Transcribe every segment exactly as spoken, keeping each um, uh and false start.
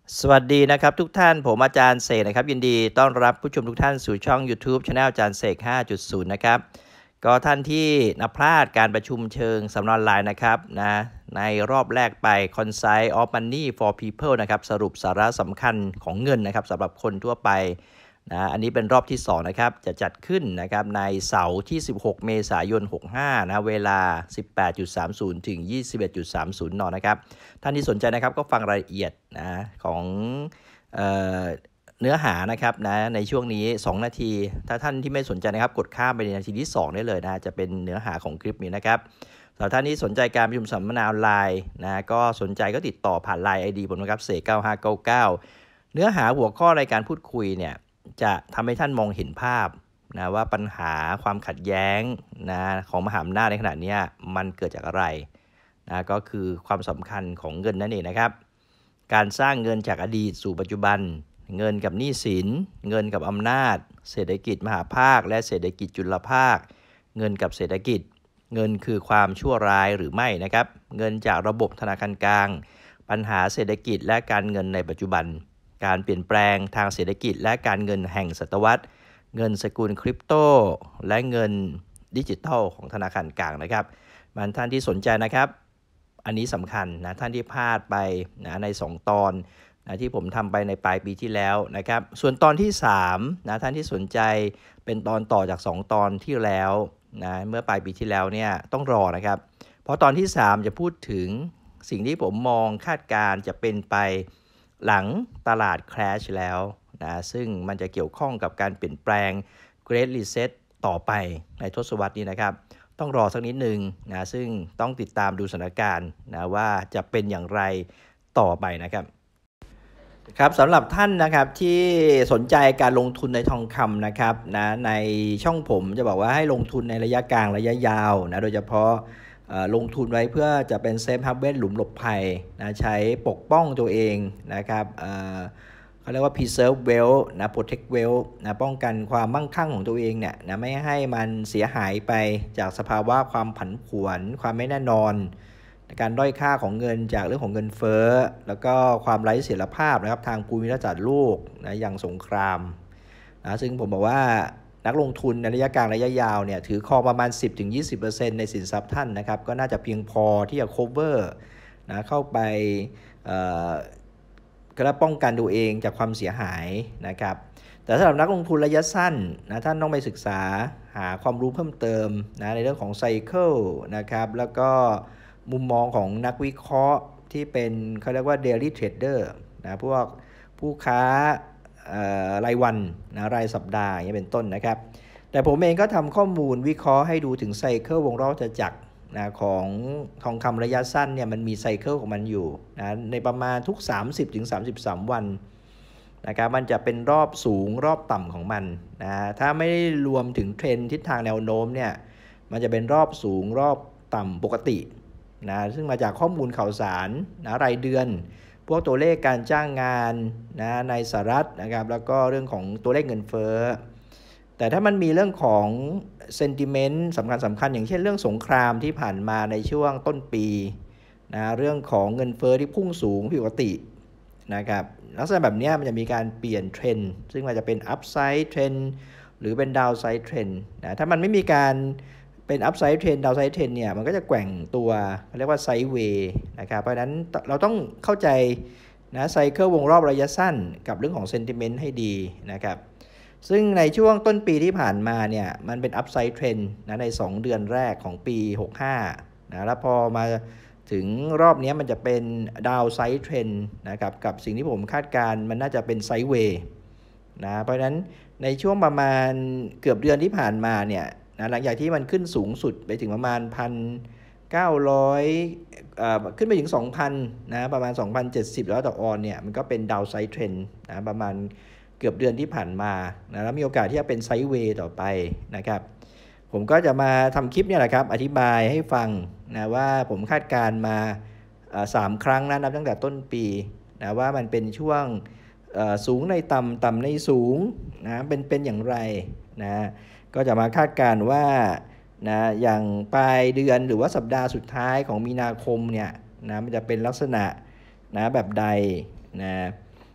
สวัสดีนะครับทุกท่านผมอาจารย์เสกนะครับยินดีต้อนรับผู้ชมทุกท่านสู่ช่อง YouTube Channel อาจารย์เสก ห้าจุดศูนย์ นะครับก็ท่านที่นับพลาดการประชุมเชิงสัมมนาออนไลน์นะครับนะในรอบแรกไป Consight of Money for People นะครับสรุปสาระสำคัญของเงินนะครับสำหรับคนทั่วไปนะอันนี้เป็นรอบที่สองนะครับจะจัดขึ้นนะครับในเสาร์ที่สิบหกเมษายนหกสิบห้านะเวลา สิบแปดนาฬิกาสามสิบ ถึง ยี่สิบเอ็ดนาฬิกาสามสิบ นนะครับท่านที่สนใจนะครับก็ฟังรายละเอียดนะของเอ่อเนื้อหานะครับนะในช่วงนี้สองนาทีถ้าท่านที่ไม่สนใจนะครับกดข้ามไปในนาทีที่สองได้เลยนะจะเป็นเนื้อหาของคลิปนี้นะครับสำหรับท่านที่สนใจการประชุมสัมมนาออนไลน์นะก็สนใจก็ติดต่อผ่าน ไลน์ ไอ ดี ผมนะครับเสกเก้าห้าเก้าเก้าเนื้อหาหัวข้อในการพูดคุยเนี่ยจะทำให้ท่านมองเห็นภาพนะว่าปัญหาความขัดแย้งนะของมหาอำนาจในขณะนี้มันเกิดจากอะไรนะก็คือความสำคัญของเงินนั่นเองนะครับการสร้างเงินจากอดีตสู่ปัจจุบันเงินกับหนี้สินเงินกับอำนาจเศรษฐกิจมหาภาคและเศรษฐกิจจุลภาคเงินกับเศรษฐกิจเงินคือความชั่วร้ายหรือไม่นะครับเงินจากระบบธนาคารกลางปัญหาเศรษฐกิจและการเงินในปัจจุบันการเปลี่ยนแปลงทางเศรษฐกิจและการเงินแห่งศตวรรษเงินสกุลคริปโตและเงินดิจิทัลของธนาคารกลางนะครับมันท่านที่สนใจนะครับอันนี้สำคัญนะท่านที่พลาดไปนะในสองตอนนะที่ผมทำไปในปลายปีที่แล้วนะครับส่วนตอนที่สามนะท่านที่สนใจเป็นตอนต่อจากสองตอนที่แล้วนะเมื่อปลายปีที่แล้วเนี่ยต้องรอนะครับเพราะตอนที่สามจะพูดถึงสิ่งที่ผมมองคาดการจะเป็นไปหลังตลาด crash แล้วนะซึ่งมันจะเกี่ยวข้องกับการเปลี่ยนแปลง Great Reset ต่อไปในทศวรรษนี้นะครับต้องรอสักนิดนึงนะซึ่งต้องติดตามดูสถานการณ์นะว่าจะเป็นอย่างไรต่อไปนะครับครับสำหรับท่านนะครับที่สนใจการลงทุนในทองคำนะครับนะในช่องผมจะบอกว่าให้ลงทุนในระยะกลางระยะยาวนะโดยเฉพาะลงทุนไว้เพื่อจะเป็นเซฟฮาร์เวสหลุมหลบภัยนะใช้ปกป้องตัวเองนะครับเขาเรียกว่า preserve wealth นะ protect wealth นะป้องกันความมั่งคั่งของตัวเองเนี่ยนะไม่ให้มันเสียหายไปจากสภาวะความผันผวนความไม่แน่นอนการด้อยค่าของเงินจากเรื่องของเงินเฟ้อแล้วก็ความไร้เสถียรภาพนะครับทางภูมิรัฐศาสตร์โลกนะอย่างสงครามนะซึ่งผมบอกว่านักลงทุนในระยะกลางระยะยาวเนี่ยถือครองประมาณ สิบถึงยี่สิบเปอร์เซ็นต์ ในสินทรัพย์ท่านนะครับก็น่าจะเพียงพอที่จะ cover นะเข้าไปก็ได้ป้องกันตัวเองจากความเสียหายนะครับแต่สำหรับนักลงทุนระยะสั้นนะท่านต้องไปศึกษาหาความรู้เพิ่มเติมนะในเรื่องของไซเคิลนะครับแล้วก็มุมมองของนักวิเคราะห์ที่เป็นเขาเรียกว่า daily trader นะพวกผู้ค้ารายวันนะรายสัปดาห์อย่างนี้เป็นต้นนะครับแต่ผมเองก็ทำข้อมูลวิเคราะห์ให้ดูถึงไซเคิลวงรอบวัฏจักรนะของทองคำระยะสั้นเนี่ยมันมีไซเคิลของมันอยู่นะในประมาณทุก สามสิบถึงสามสิบสาม วันนะครับมันจะเป็นรอบสูงรอบต่ำของมันนะถ้าไม่ได้รวมถึงเทรนทิศทางแนวโน้มเนี่ยมันจะเป็นรอบสูงรอบต่ำปกตินะซึ่งมาจากข้อมูลข่าวสารนะรายเดือนพวกตัวเลขการจ้างงานนะในสหรัฐนะครับแล้วก็เรื่องของตัวเลขเงินเฟ้อแต่ถ้ามันมีเรื่องของเซนติเมนต์สำคัญสำคัญอย่างเช่นเรื่องสงครามที่ผ่านมาในช่วงต้นปีนะเรื่องของเงินเฟ้อที่พุ่งสูงผิดปกตินะครับลักษณะแบบนี้มันจะมีการเปลี่ยนเทรนด์ซึ่งมันจะเป็นอัพไซด์เทรนด์หรือเป็นดาวไซด์เทรนด์นะถ้ามันไม่มีการเป็นอัพไซด์เทรนด์ดาวไซด์เทรนด์เนี่ยมันก็จะแกว่งตัวเรียกว่าไซด์เวย์นะครับเพราะฉะนั้นเราต้องเข้าใจนะไซเคิลวงรอบระยะสั้นกับเรื่องของเซนติเมนต์ให้ดีนะครับซึ่งในช่วงต้นปีที่ผ่านมาเนี่ยมันเป็นอัพไซด์เทรนด์นะในสองเดือนแรกของปีหกสิบห้านะแล้วพอมาถึงรอบนี้มันจะเป็นดาวไซด์เทรนด์นะครับกับสิ่งที่ผมคาดการมันน่าจะเป็นไซด์เวย์นะเพราะฉะนั้นในช่วงประมาณเกือบเดือนที่ผ่านมาเนี่ยนะหลังจากที่มันขึ้นสูงสุดไปถึงประมาณ หนึ่งพันเก้าร้อย เอ่อขึ้นไปถึง สองพัน นะประมาณ สองพันเจ็ดสิบ แล้วต่อออนเนี่ยมันก็เป็นดาวไซด์เทรนด์นะประมาณเกือบเดือนที่ผ่านมานะแล้วมีโอกาสที่จะเป็นไซด์เวย์ต่อไปนะครับผมก็จะมาทำคลิปเนี่ยแหละครับอธิบายให้ฟังนะว่าผมคาดการมาสามครั้งนะนับตั้งแต่ต้นปีนะว่ามันเป็นช่วงสูงในต่ำต่ำในสูงนะเป็นเป็นอย่างไรนะก็จะมาคาดการว่านะอย่างปลายเดือนหรือว่าสัปดาห์สุดท้ายของมีนาคมเนี่ยนะมันจะเป็นลักษณะนะแบบใดนะ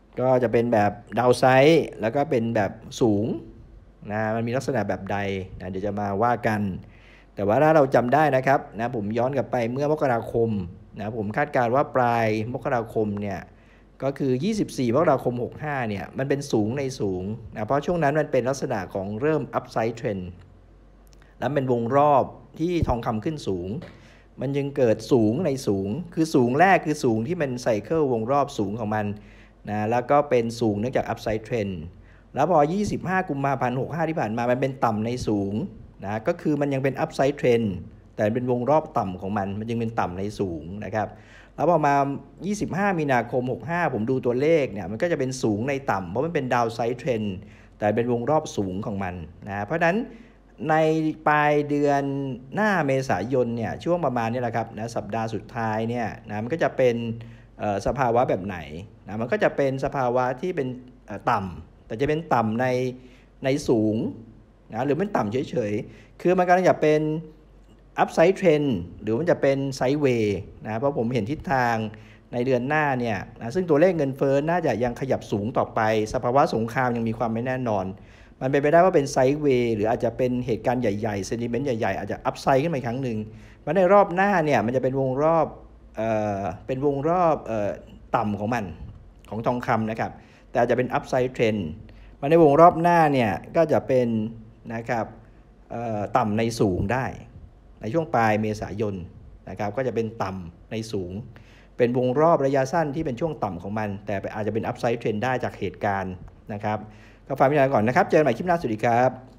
ก็จะเป็นแบบดาวไซด์แล้วก็เป็นแบบสูงนะมันมีลักษณะแบบใดนะเดี๋ยวจะมาว่ากัน แต่ว่าถ้าเราจำได้นะครับนะผมย้อนกลับไปเมื่อมกราคมนะผมคาดการณ์ว่าปลายมกราคมเนี่ยก็คือยี่สิบสี่มกราคมหกสิบห้าเนี่ยมันเป็นสูงในสูงนะเพราะช่วงนั้นมันเป็นลักษณะของเริ่ม upside trend แล้วเป็นวงรอบที่ทองคำขึ้นสูงมันยังเกิดสูงในสูงคือสูงแรกคือสูงที่เป็นไซเคิลวงรอบสูงของมันนะแล้วก็เป็นสูงเนื่องจาก upside trend แล้วพอยี่สิบห้ากุมภาพันธ์หกสิบห้าที่ผ่านมามันเป็นต่ำในสูงนะก็คือมันยังเป็น upside trend แต่เป็นวงรอบต่ำของมันมันยังเป็นต่ำในสูงนะครับแล้วพอมายี่สิบห้ามีนาคมหกสิบห้าผมดูตัวเลขเนี่ยมันก็จะเป็นสูงในต่ำเพราะมันเป็น downside trend แต่เป็นวงรอบสูงของมันนะเพราะฉะนั้นในปลายเดือนหน้าเมษายนเนี่ยช่วงประมาณนี้แหละครับนะสัปดาห์สุดท้ายเนี่ยนะมันก็จะเป็นสภาวะแบบไหนนะมันก็จะเป็นสภาวะที่เป็นต่ำแต่จะเป็นต่ำในในสูงนะหรือมันต่ำเฉยๆคือมันกำลังจะเป็น upside trend หรือมันจะเป็น sideways นะเพราะผมเห็นทิศทางในเดือนหน้าเนี่ยนะซึ่งตัวเลขเงินเฟ้อน่าจะยังขยับสูงต่อไปสภาวะสงครามยังมีความไม่แน่นอนมันเป็นไปได้ว่าเป็นไซด์เวย์หรืออาจจะเป็นเหตุการณ์ใหญ่ๆเซนิเมนต์ใหญ่ๆอาจจะอัพไซด์ขึ้นมาอีกครั้งหนึ่งเพราะในรอบหน้าเนี่ยมันจะเป็นวงรอบเอ่อเป็นวงรอบเอ่อต่ำของมันของทองคำนะครับแต่อาจจะเป็นอัพไซด์เทรนด์มาในวงรอบหน้าเนี่ยก็จะเป็นนะครับเอ่อต่ำในสูงได้ในช่วงปลายเมษายนนะครับก็จะเป็นต่ำในสูงเป็นวงรอบระยะสั้นที่เป็นช่วงต่ำของมันแต่อาจจะเป็นอัพไซด์เทรนด์ได้จากเหตุการณ์นะครับก็ฝากไว้ก่อนนะครับเจอกันใหม่คลิปหน้าสวัสดีครับ